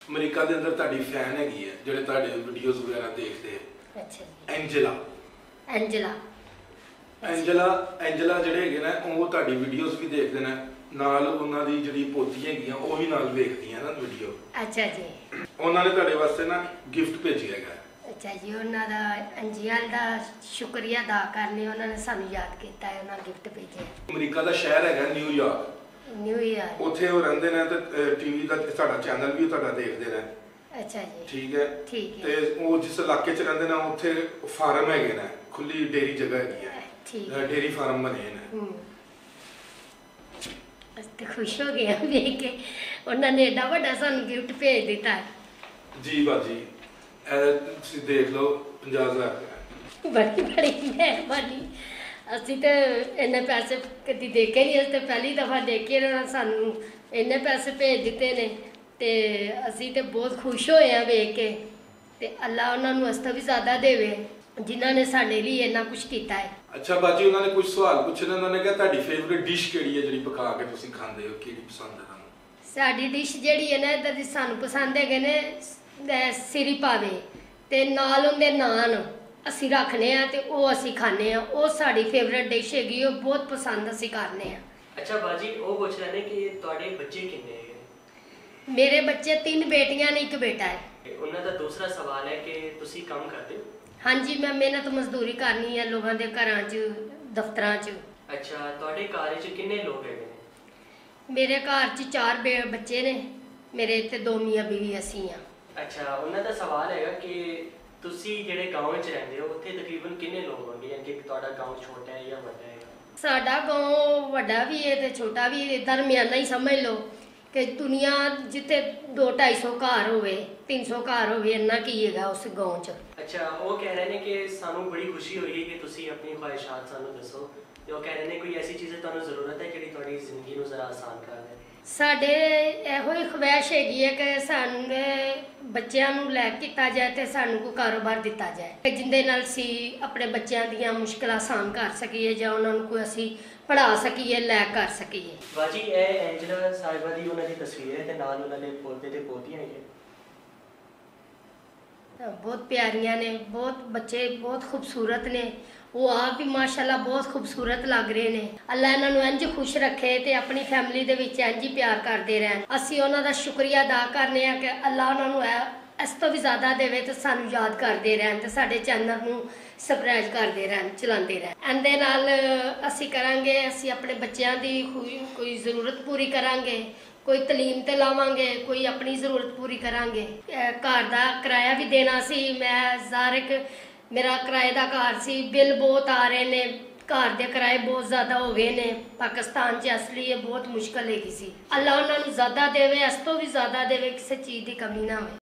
America ਦੇ ਅੰਦਰ ਤੁਹਾਡੀ ਫੈਨ ਹੈਗੀ ਹੈ ਜਿਹੜੇ ਤੁਹਾਡੇ ਵੀਡੀਓਜ਼ ਵਗੈਰਾ ਦੇਖਦੇ ਆ। ਅੱਛਾ ਜੀ। ਐਂਜਲਾ ਐਂਜਲਾ ਜਿਹੜੇ ਹੈਗੇ ਨੇ ਉਹ ਤੁਹਾਡੀ ਵੀਡੀਓਜ਼ ਵੀ ਦੇਖਦੇ ਨੇ, ਨਾਲ ਉਹਨਾਂ ਦੀ ਜਿਹੜੀ ਪੋਤੀ ਹੈਗੀਆਂ ਉਹ ਵੀ ਨਾਲ ਵੇਖਦੀਆਂ ਨਾ ਵੀਡੀਓ। ਅੱਛਾ ਜੀ। ਉਹਨਾਂ ਨੇ ਤੁਹਾਡੇ ਵਾਸਤੇ ਨਾ ਗਿਫਟ ਭੇਜਿਆ ਹੈਗਾ। ਅੱਛਾ ਜੀ, ਉਹਨਾਂ ਦਾ ਅੰਜਲ ਦਾ ਸ਼ੁਕਰੀਆ ਅਦਾ ਕਰਨੇ, ਉਹਨਾਂ ਨੇ ਸਾਨੂੰ ਯਾਦ ਕੀਤਾ ਹੈ, ਉਹਨਾਂ ਗਿਫਟ ਭੇਜਿਆ। ਅਮਰੀਕਾ ਦਾ ਸ਼ਹਿਰ ਹੈਗਾ ਨਿਊਯਾਰਕ, ਉੱਥੇ ਉਹ ਰਹਿੰਦੇ ਨੇ ਤੇ ਟੀਵੀ ਦਾ ਸਾਡਾ ਚੈਨਲ ਵੀ ਤੁਹਾਡਾ ਦੇਖਦੇ ਨੇ। ਅੱਛਾ ਜੀ। ਠੀਕ ਹੈ। ਤੇ ਉਹ ਜਿਸ ਇਲਾਕੇ 'ਚ ਰਹਿੰਦੇ ਨੇ ਉੱਥੇ ਫਾਰਮ ਹੈਗੇ ਨੇ, ਖੁੱਲੀ ਡੇਰੀ ਜਗ੍ਹਾ ਹੈਗੀ ਹੈ, ਡੇਰੀ ਫਾਰਮ ਬਣੇ ਨੇ। ਅਸੀਂ ਤੇ ਖੁਸ਼ ਹੋ ਗਏ ਵੇਖ ਕੇ, ਉਹਨਾਂ ਨੇ ਏਡਾ ਵੱਡਾ ਸਾਨੂੰ ਗਿਫਟ ਭੇਜ ਦਿੱਤਾ। ਜੀ ਬਾਜੀ, ਇਹ ਤੁਸੀਂ ਦੇਖ ਲਓ 50,000 ਬੜੀ ਮਿਹਰਬਾਨੀ। ਅਸੀਂ ਤੇ ਇੰਨੇ ਪੈਸੇ ਕਦੀ ਦੇਖੇ ਨਹੀਂ, ਅਸੀਂ ਤੇ ਪਹਿਲੀ ਦਫਾ ਦੇਖੇ, ਉਹਨਾਂ ਸਾਨੂੰ ਇੰਨੇ ਪੈਸੇ ਭੇਜ ਦਿੱਤੇ ਨੇ ਤੇ ਅਸੀਂ ਤੇ ਬਹੁਤ ਖੁਸ਼ ਹੋਏ ਆ ਵੇਖ ਕੇ। ਤੇ ਅੱਲਾ ਉਹਨਾਂ ਨੂੰ ਅਸਤਾ ਵੀ ਜ਼ਿਆਦਾ ਦੇਵੇ ਜਿਨ੍ਹਾਂ ਨੇ ਸਾਡੇ ਲਈ ਇੰਨਾ ਕੁਝ ਕੀਤਾ ਹੈ। ਅੱਛਾ ਬਾਜੀ, ਉਹਨਾਂ ਨੇ ਕੁਝ ਸਵਾਲ ਪੁੱਛੇ ਨੇ, ਉਹਨਾਂ ਨੇ ਕਿਹਾ ਤੁਹਾਡੀ ਫੇਵਰਿਟ ਡਿਸ਼ ਕਿਹੜੀ ਹੈ ਜਿਹੜੀ ਪਕਾ ਕੇ ਤੁਸੀਂ ਖਾਂਦੇ ਹੋ, ਕਿਹੜੀ ਪਸੰਦ ਹੈ ਤੁਹਾਨੂੰ? ਸਾਡੀ ਡਿਸ਼ ਜਿਹੜੀ ਹੈ ਨਾ ਇੱਧਰ ਦੀ ਸਾਨੂੰ ਪਸੰਦ ਹੈਗੇ ਨੇ ਸਿਰੀ ਪਾਵੇ ਤੇ ਨਾਲ ਉਹਦੇ ਨਾਨ ਅਸੀਂ ਰੱਖਨੇ ਆ ਤੇ ਉਹ ਅਸੀਂ ਖਾਣੇ ਆ, ਉਹ ਸਾਡੀ ਫੇਵਰਿਟ ਡਿਸ਼ ਹੈਗੀ, ਉਹ ਬਹੁਤ ਪਸੰਦ ਅਸੀਂ ਕਰਨੇ ਆ। ਅੱਛਾ ਬਾਜੀ, ਉਹ ਪੁੱਛ ਰਹੇ ਨੇ ਕਿ ਤੁਹਾਡੇ ਬੱਚੇ ਕਿੰਨੇ ਹੈਗੇ? ਮੇਰੇ ਬੱਚੇ 3 ਬੇਟੀਆਂ ਨੇ, 1 ਬੇਟਾ ਹੈ। ਉਹਨਾਂ ਦਾ ਦੂਸਰਾ ਸਵਾਲ ਹੈ ਕਿ ਤੁਸੀਂ ਕੰਮ ਕਰਦੇ ਹੋ? ਹਾਂਜੀ, ਮੈਂ ਮਿਹਨਤ ਮਜ਼ਦੂਰੀ ਕਰਨੀ ਹੈ ਲੋਕਾਂ ਦੇ ਘਰਾਂ 'ਚ, ਦਫ਼ਤਰਾਂ 'ਚ। ਅੱਛਾ, ਤੁਹਾਡੇ ਘਰ 'ਚ ਕਿੰਨੇ ਲੋਕ ਹੈਗੇ ਨੇ? ਮੇਰੇ ਘਰ 'ਚ 4 ਬੱਚੇ ਨੇ, ਮੇਰੇ ਤੇ 2 ਮੀਆਂ ਬੀਵੀ ਅਸੀਂ ਆ। ਅੱਛਾ, ਉਹਨਾਂ ਦਾ ਸਵਾਲ ਹੈਗਾ ਕਿ ਤੁਸੀਂ ਜਿਹੜੇ ਗਾँव 'ਚ ਰਹਿੰਦੇ ਹੋ ਉੱਥੇ ਤਕਰੀਬਨ ਕਿੰਨੇ ਲੋਕ ਹੋਣਗੇ, ਯਾਨੀ ਕਿ ਤੁਹਾਡਾ ਗਾँव ਛੋਟਾ ਹੈ ਜਾਂ ਵੱਡਾ ਹੈ? ਸਾਡਾ ਗਾँव ਵੱਡਾ ਵੀ ਹੈ ਤੇ ਛੋਟਾ ਵੀ ਹੈ, ਦਰਮਿਆਨਾ ਹੀ ਸਮਝ ਲਓ ਕਿ ਦੁਨੀਆ ਜਿੱਥੇ 200-250 ਘਰ ਹੋਵੇ, 300 ਘਰ ਹੋਵੇ, ਇੰਨਾ ਕੀ ਹੈਗਾ ਉਸ ਗਾँव 'ਚ। ਅੱਛਾ, ਉਹ ਕਹਿ ਰਹੇ ਨੇ ਕਿ ਸਾਨੂੰ ਬੜੀ ਖੁਸ਼ੀ ਹੋਈ ਕਿ ਤੁਸੀਂ ਆਪਣੀ ਖੁਆਇਸ਼ਾਤ ਸਾਨੂੰ ਦੱਸੋ, ਤੇ ਉਹ ਕਹਿ ਰਹੇ ਨੇ ਕੋਈ ਐਸੀ ਚੀਜ਼ ਤੁਹਾਨੂੰ ਜ਼ਰੂਰਤ ਹੈ ਜਿਹੜੀ ਤੁਹਾਡੀ ਜ਼ਿੰਦਗੀ ਨੂੰ ਜ਼ਰਾ ਆਸਾਨ ਕਰ ਦੇ। ਸਾਡੇ ਇਹੋ ਹੀ ਖਵਾਇਸ਼ ਹੈਗੀ ਹੈ ਕਿ ਸਾਨੂੰ ਬੱਚਿਆਂ ਨੂੰ ਲੈ ਕੀਤਾ ਜਾਏ ਤੇ ਸਾਨੂੰ ਕੋਈ ਕਾਰੋਬਾਰ ਦਿੱਤਾ ਜਾਏ ਜਿੰਦੇ ਨਾਲ ਅਸੀਂ ਆਪਣੇ ਬੱਚਿਆਂ ਦੀਆਂ ਮੁਸ਼ਕਲਾਂ ਆਸਾਨ ਕਰ ਸਕੀਏ ਜਾਂ ਉਹਨਾਂ ਨੂੰ ਕੋਈ ਅਸੀਂ ਪੜ੍ਹਾ ਸਕੀਏ, ਲੈ ਕਰ ਸਕੀਏ। ਬਾਜੀ, ਇਹ ਐਂਜਲਾ ਸਾਹਿਬਾ ਦੀ ਉਹਨਾਂ ਦੀ ਤਸਵੀਰ ਹੈ ਤੇ ਨਾਲ ਉਹਨਾਂ ਦੇ ਪੋਤੇ ਤੇ ਪੋਤੀਆਂ ਹੈਗੀਆਂ, ਬਹੁਤ ਪਿਆਰੀਆਂ ਨੇ, ਬਹੁਤ ਬੱਚੇ ਬਹੁਤ ਖੂਬਸੂਰਤ ਨੇ, ਉਹ ਆਪ ਵੀ ਮਾਸ਼ਾਅੱਲਾ ਬਹੁਤ ਖੂਬਸੂਰਤ ਲੱਗ ਰਹੇ ਨੇ। ਅੱਲਾ ਇਹਨਾਂ ਨੂੰ ਇੰਜ ਖੁਸ਼ ਰੱਖੇ ਤੇ ਆਪਣੀ ਫੈਮਿਲੀ ਦੇ ਵਿੱਚ ਇੰਜ ਹੀ ਪਿਆਰ ਕਰਦੇ ਰਹਿਣ। ਅਸੀਂ ਉਹਨਾਂ ਦਾ ਸ਼ੁਕਰੀਆ ਅਦਾ ਕਰਨੇ ਆ ਕਿ ਅੱਲਾ ਉਹਨਾਂ ਨੂੰ ਇਸ ਤੋਂ ਵੀ ਜ਼ਿਆਦਾ ਦੇਵੇ ਤੇ ਸਾਨੂੰ ਯਾਦ ਕਰਦੇ ਰਹਿਣ ਤੇ ਸਾਡੇ ਚੈਨਲ ਨੂੰ ਸਬਸਕ੍ਰਾਈਬ ਕਰਦੇ ਰਹਿਣ, ਚਲਾਉਂਦੇ ਰਹਿਣ। ਇਹਦੇ ਨਾਲ ਅਸੀਂ ਕਰਾਂਗੇ, ਅਸੀਂ ਆਪਣੇ ਬੱਚਿਆਂ ਦੀ ਕੋਈ ਜ਼ਰੂਰਤ ਪੂਰੀ ਕਰਾਂਗੇ, ਕੋਈ ਤਾਲੀਮ ਤੇ ਲਾਵਾਂਗੇ, ਕੋਈ ਆਪਣੀ ਜ਼ਰੂਰਤ ਪੂਰੀ ਕਰਾਂਗੇ। ਘਰ ਦਾ ਕਿਰਾਇਆ ਵੀ ਦੇਣਾ ਸੀ, ਮੈਂ ਜ਼ਾਰਿਕ ਮੇਰਾ ਕਿਰਾਏ ਦਾ ਘਰ ਸੀ, ਬਿੱਲ ਬਹੁਤ ਆ ਰਹੇ ਨੇ, ਘਰ ਦੇ ਕਿਰਾਏ ਬਹੁਤ ਜ਼ਿਆਦਾ ਹੋ ਗਏ ਨੇ ਪਾਕਿਸਤਾਨ 'ਚ, ਇਸ ਲਈ ਇਹ ਬਹੁਤ ਮੁਸ਼ਕਲ ਹੈਗੀ ਸੀ। ਅੱਲਾ ਉਹਨਾਂ ਨੂੰ ਜ਼ਿਆਦਾ ਦੇਵੇ, ਇਸ ਤੋਂ ਵੀ ਜ਼ਿਆਦਾ ਦੇਵੇ, ਕਿਸੇ ਚੀਜ਼ ਦੀ ਕਮੀ ਨਾ ਹੋਵੇ।